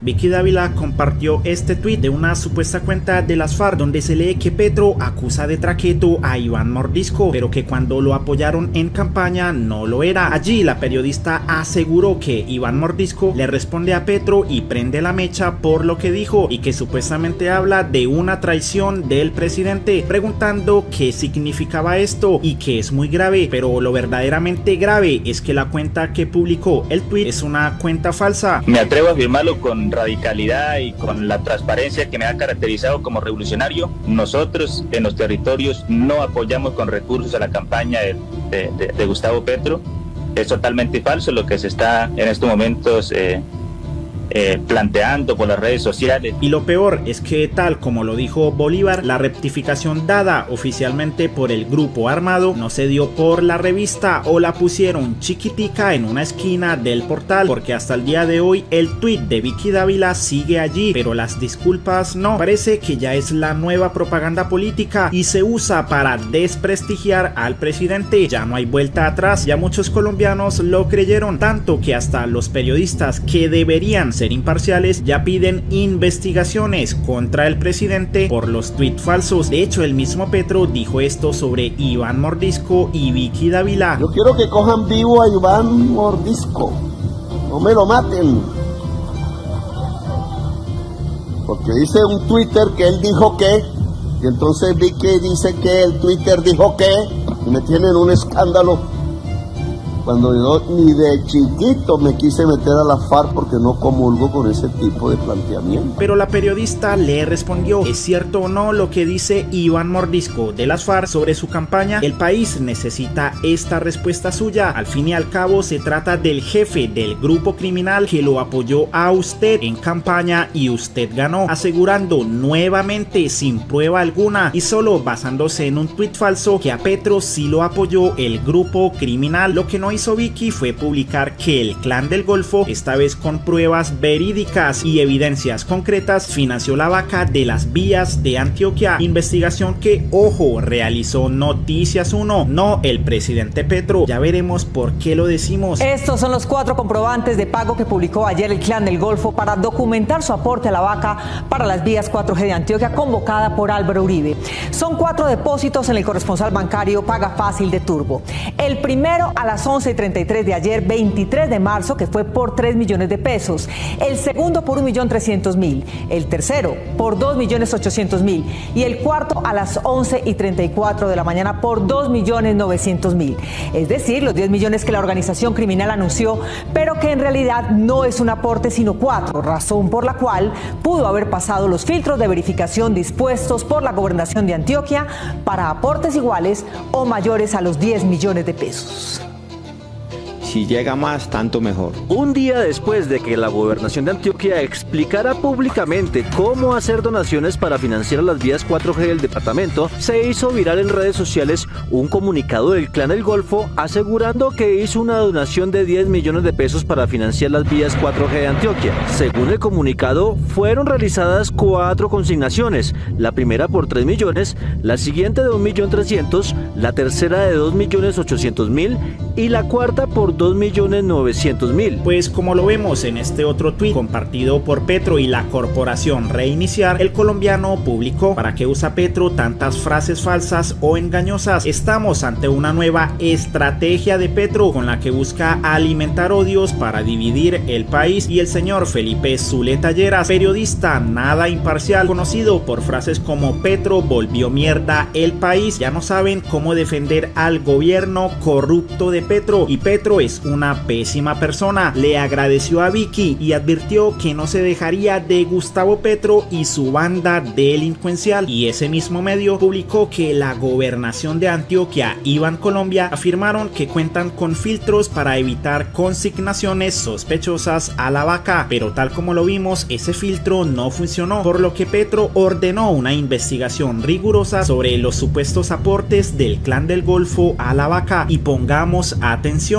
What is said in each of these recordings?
Vicky Dávila compartió este tuit de una supuesta cuenta de las FARC donde se lee que Petro acusa de traqueto a Iván Mordisco, pero que cuando lo apoyaron en campaña no lo era. Allí la periodista aseguró que Iván Mordisco le responde a Petro y prende la mecha por lo que dijo y que supuestamente habla de una traición del presidente, preguntando qué significaba esto y que es muy grave, pero lo verdaderamente grave es que la cuenta que publicó el tuit es una cuenta falsa. Me atrevo a afirmarlo con radicalidad y con la transparencia que me ha caracterizado como revolucionario. Nosotros en los territorios no apoyamos con recursos a la campaña de Gustavo Petro. Es totalmente falso lo que se está en estos momentos planteando por las redes sociales. Y lo peor es que, tal como lo dijo Bolívar, la rectificación dada oficialmente por el grupo armado no se dio por la revista o la pusieron chiquitica en una esquina del portal, porque hasta el día de hoy el tuit de Vicky Dávila sigue allí, pero las disculpas no. Parece que ya es la nueva propaganda política y se usa para desprestigiar al presidente. Ya no hay vuelta atrás, ya muchos colombianos lo creyeron, tanto que hasta los periodistas que deberían ser imparciales ya piden investigaciones contra el presidente por los tweets falsos. De hecho, el mismo Petro dijo esto sobre Iván Mordisco y Vicky Dávila. Yo quiero que cojan vivo a Iván Mordisco, no me lo maten, porque dice un Twitter que él dijo que, y entonces Vicky dice que el Twitter dijo que, y me tienen un escándalo. Cuando yo ni de chiquito me quise meter a la FARC porque no comulgo con ese tipo de planteamiento. Pero la periodista le respondió, ¿es cierto o no lo que dice Iván Mordisco de las FARC sobre su campaña? El país necesita esta respuesta suya. Al fin y al cabo se trata del jefe del grupo criminal que lo apoyó a usted en campaña y usted ganó, asegurando nuevamente sin prueba alguna y solo basándose en un tuit falso que a Petro sí lo apoyó el grupo criminal. Lo que no hizo Vicky fue publicar que el Clan del Golfo, esta vez con pruebas verídicas y evidencias concretas, financió la vaca de las vías de Antioquia, investigación que, ojo, realizó Noticias 1, no el presidente Petro. Ya veremos por qué lo decimos. Estos son los 4 comprobantes de pago que publicó ayer el Clan del Golfo para documentar su aporte a la vaca para las vías 4G de Antioquia, convocada por Álvaro Uribe. Son 4 depósitos en el corresponsal bancario Paga Fácil de Turbo. El primero a las 11:33 de ayer, 23 de marzo, que fue por 3 millones de pesos. El segundo por 1.300.000. El tercero por 2.800.000. Y el cuarto a las 11:34 de la mañana por 2.900.000. Es decir, los 10 millones que la organización criminal anunció, pero que en realidad no es un aporte sino 4, razón por la cual pudo haber pasado los filtros de verificación dispuestos por la Gobernación de Antioquia para aportes iguales o mayores a los 10 millones de pesos. Si llega más, tanto mejor. Un día después de que la Gobernación de Antioquia explicara públicamente cómo hacer donaciones para financiar las vías 4G del departamento, se hizo viral en redes sociales un comunicado del Clan del Golfo asegurando que hizo una donación de 10 millones de pesos para financiar las vías 4G de Antioquia. Según el comunicado, fueron realizadas 4 consignaciones, la primera por 3 millones, la siguiente de 1.300.000, la tercera de 2.800.000 y la cuarta por 2.900.000. Pues como lo vemos en este otro tuit compartido por Petro y la corporación Reiniciar, el colombiano publicó: ¿para qué usa Petro tantas frases falsas o engañosas? Estamos ante una nueva estrategia de Petro con la que busca alimentar odios para dividir el país, y el señor Felipe Zuleta Lleras, periodista nada imparcial, conocido por frases como Petro volvió mierda el país, ya no saben cómo defender al gobierno corrupto de Petro, y Petro es una pésima persona. Le agradeció a Vicky y advirtió que no se dejaría de Gustavo Petro y su banda delincuencial, y ese mismo medio publicó que la Gobernación de Antioquia y Bancolombia afirmaron que cuentan con filtros para evitar consignaciones sospechosas a la vaca, pero tal como lo vimos, ese filtro no funcionó, por lo que Petro ordenó una investigación rigurosa sobre los supuestos aportes del Clan del Golfo a la vaca. Y pongamos atención, porque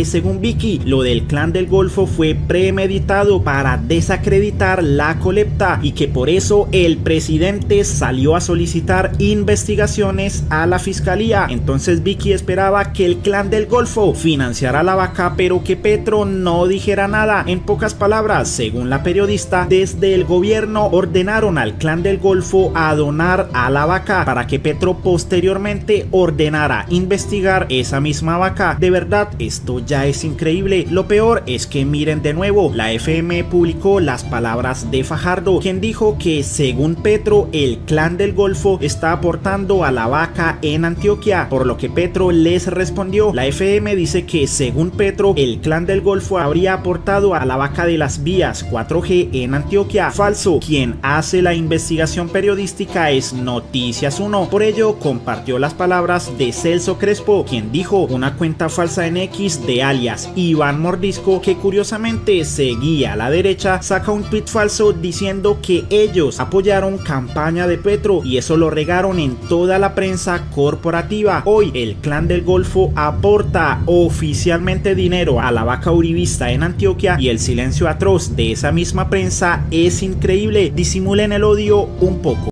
que según Vicky, lo del Clan del Golfo fue premeditado para desacreditar la colecta y que por eso el presidente salió a solicitar investigaciones a la fiscalía. Entonces Vicky esperaba que el Clan del Golfo financiara la vaca, pero que Petro no dijera nada. En pocas palabras, según la periodista, desde el gobierno ordenaron al Clan del Golfo a donar a la vaca para que Petro posteriormente ordenara investigar esa misma vaca. De verdad, esto ya es increíble. Lo peor es que miren de nuevo, la FM publicó las palabras de Fajardo, quien dijo que según Petro, el Clan del Golfo está aportando a la vaca en Antioquia, por lo que Petro les respondió. La FM dice que según Petro, el Clan del Golfo habría aportado a la vaca de las vías 4G en Antioquia. Falso. Quien hace la investigación periodística es Noticias 1. Por ello, compartió las palabras de Celso Crespo, quien dijo una cuenta falsa en X de alias Iván Mordisco, que curiosamente seguía a la derecha, saca un tweet falso diciendo que ellos apoyaron campaña de Petro y eso lo regaron en toda la prensa corporativa. Hoy el Clan del Golfo aporta oficialmente dinero a la vaca uribista en Antioquia y el silencio atroz de esa misma prensa es increíble. Disimulen el odio un poco.